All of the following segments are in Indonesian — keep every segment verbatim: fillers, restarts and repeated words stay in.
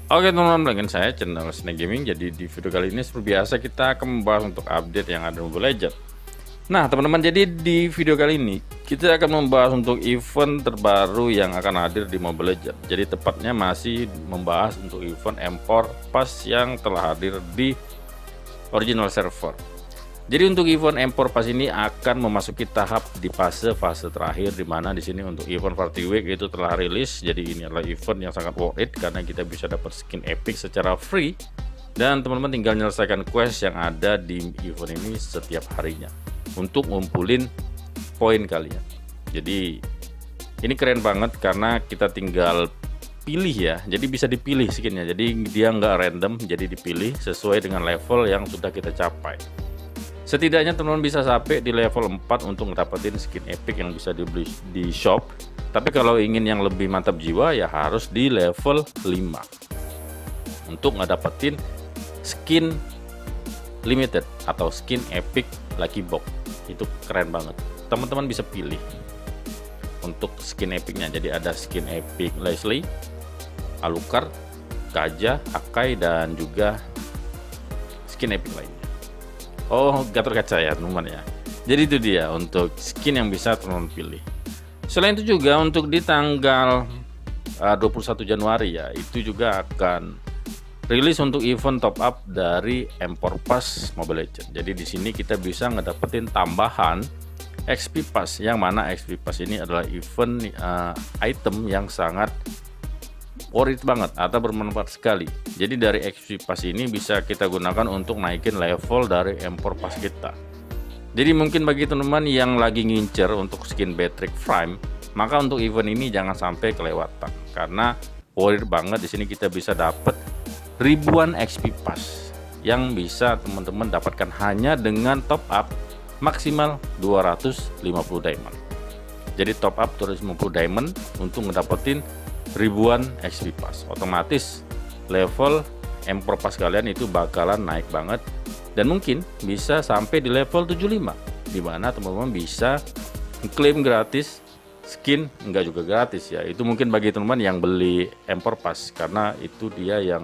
Oke teman-teman, dengan saya channel Snake Gaming. Jadi di video kali ini seperti biasa kita akan membahas untuk update yang ada di Mobile Legends. Nah teman-teman, jadi di video kali ini kita akan membahas untuk event terbaru yang akan hadir di Mobile Legends. Jadi tepatnya masih membahas untuk event Empor Pass yang telah hadir di original server. Jadi untuk event Empor Pass ini akan memasuki tahap di fase-fase terakhir, di mana di sini untuk event Party Week itu telah rilis. Jadi ini adalah event yang sangat worth it karena kita bisa dapat skin epic secara free dan teman-teman tinggal menyelesaikan quest yang ada di event ini setiap harinya untuk ngumpulin poin kalian. Jadi ini keren banget karena kita tinggal pilih ya, jadi bisa dipilih skinnya, jadi dia nggak random, jadi dipilih sesuai dengan level yang sudah kita capai. Setidaknya teman-teman bisa sampai di level empat untuk mendapatkan skin epic yang bisa dibeli di shop. Tapi kalau ingin yang lebih mantap jiwa ya harus di level lima untuk ngedapetin skin limited atau skin epic Lucky Box. Itu keren banget. Teman-teman bisa pilih untuk skin epicnya. Jadi ada skin epic Leslie, Alucard, Kaja, Akai, dan juga skin epic lainnya. Oh, Gatot Kaca ya teman-teman ya. Jadi itu dia untuk skin yang bisa teman-teman pilih. Selain itu juga untuk di tanggal uh, dua puluh satu Januari ya, itu juga akan rilis untuk event top up dari Empor Pass Mobile Legends. Jadi di sini kita bisa ngedapetin tambahan X P Pass, yang mana X P Pass ini adalah event uh, item yang sangat worth it banget atau bermanfaat sekali. Jadi dari X P Pass ini bisa kita gunakan untuk naikin level dari Empor Pass kita. Jadi mungkin bagi teman-teman yang lagi ngincer untuk skin Batric Prime, maka untuk event ini jangan sampai kelewatan karena worth it banget. Di sini kita bisa dapat ribuan X P Pass yang bisa teman-teman dapatkan hanya dengan top up maksimal dua ratus lima puluh diamond. Jadi top up dua ratus lima puluh diamond untuk ngedapetin ribuan X P Pass, otomatis level Empor Pass kalian itu bakalan naik banget dan mungkin bisa sampai di level tujuh puluh lima, dimana teman-teman bisa klaim gratis skin, enggak juga gratis ya, itu mungkin bagi teman-teman yang beli Empor Pass karena itu dia yang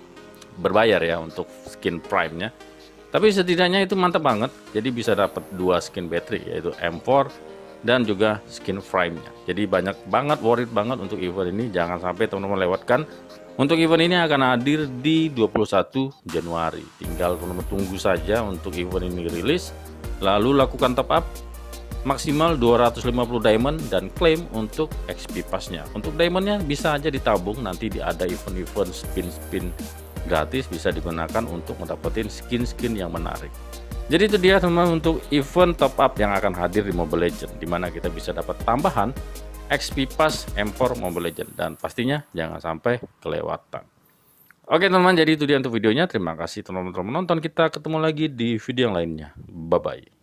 berbayar ya untuk skin prime nya. Tapi setidaknya itu mantap banget, jadi bisa dapat dua skin battery yaitu Empor dan juga skin frame-nya. Jadi banyak banget, worth it banget untuk event ini. Jangan sampai teman-teman lewatkan. Untuk event ini akan hadir di dua puluh satu Januari. Tinggal teman-teman tunggu saja untuk event ini rilis. Lalu lakukan top up maksimal dua ratus lima puluh diamond dan klaim untuk X P Pass-nya. Untuk diamondnya bisa aja ditabung, nanti ada event-event spin-spin gratis bisa digunakan untuk mendapatkan skin-skin yang menarik. Jadi itu dia teman-teman untuk event top up yang akan hadir di Mobile Legends, dimana kita bisa dapat tambahan X P Pass Empor Mobile Legends, dan pastinya jangan sampai kelewatan. Oke teman-teman, jadi itu dia untuk videonya. Terima kasih teman-teman menonton. Kita ketemu lagi di video yang lainnya. Bye bye.